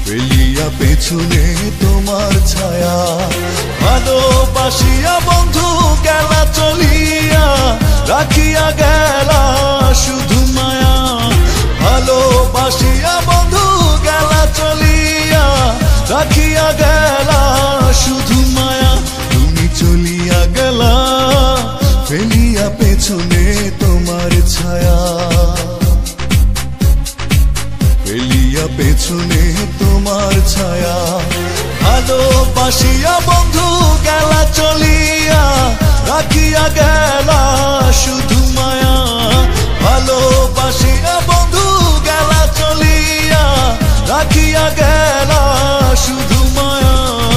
ফেলিয়া পেছনে তোমার ছায়া, ভালোবাসিয়া বন্ধু গেলা চলিয়া, রাখিয়া গেলা শুধু মায়া। ভালোবাসিয়া বন্ধু গেলা চলিয়া, রাখিয়া গেলা শুধু মায়া। তুমি চলিয়া গেলা ফেলিয়া পেছনে তোমার ছায়া, ফেলিয়া পেছনে তোমার ছায়া। ভালোবাসিয়া বন্ধু গেলা চলিয়া, রাখিয়া গেলা শুধু মায়া। ভালোবাসিয়া বন্ধু গেলা চলিয়া, রাখিয়া গেলা শুধু মায়া।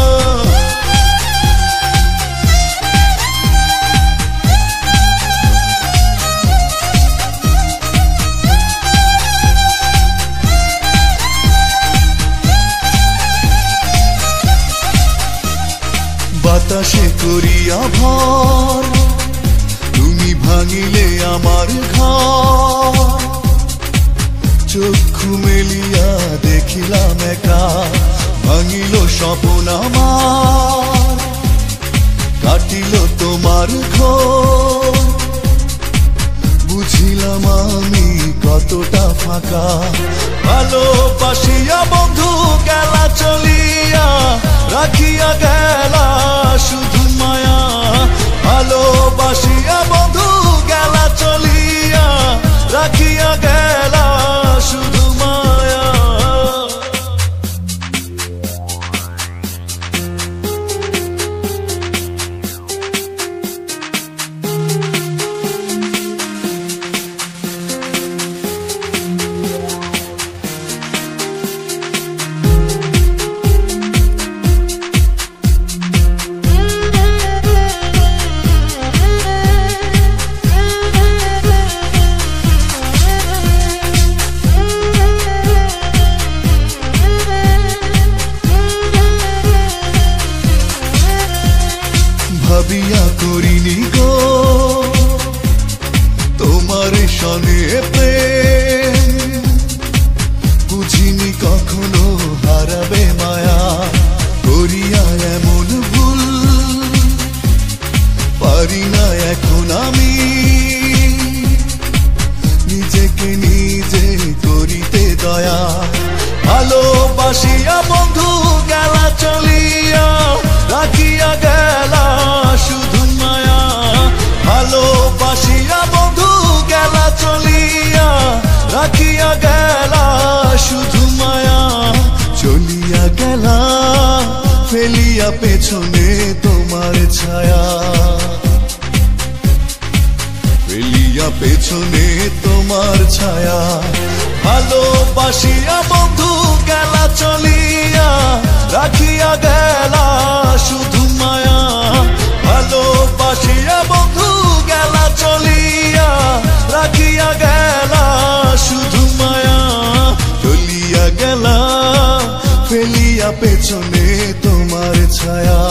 বাতাসে করিয়া ভর তুমি ভাঙিলে আমার ঘর, চক্ষু মেলিয়া দেখিলাম একা, ভাঙিল স্বপ্ন আমার, কাটিল তোমার ঘোর। বুঝিলাম আমি কতটা ফাঁকা, ভালোবাসিয়া বন্ধু গেলা চলিয়া, রাখিয়া গেলা শুধু মায়া। ভালোবাসিয়া বন্ধু গেলা চলিয়া, রাখিয়া গেলা শুধু মায়া। ভাবিয়া করিনি গো তোমার সনে প্রেম, বুঝিনি কখনো হারাবে মায়া। করিয়া এমন ভুল পারি না এখন আমি, নিজেকে নিজে করিতে দয়া। ভালোবাসিয়া বন্ধু গেলা চলিয়া, রাখিয়া গেলা শুধু মায়া। ভালোবাসিয়া বন্ধু গেলা চলিয়া, রাখিয়া গেলা শুধু মায়া। চলিয়া গেলা ফেলিয়া পেছনে তোমার ছায়া, ফেলিয়া পেছনে তোমার ছায়া। ভালোবাসিয়া বন্ধু গেলা চলিয়া, রাখিয়া গেলা শুধু মায়া। ভালোবাসিয়া বন্ধু গেলা চলিয়া, রাখিয়া গেলা শুধু মায়া। চলিয়া গেলা ফেলিয়া পেছনে তোমার ছায়া,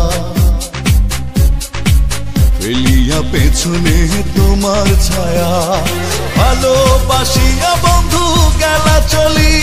ফেলিয়া পেছনে তোমার ছায়া। ভালোবাসিয়া বন্ধু গেলা চলিয়া,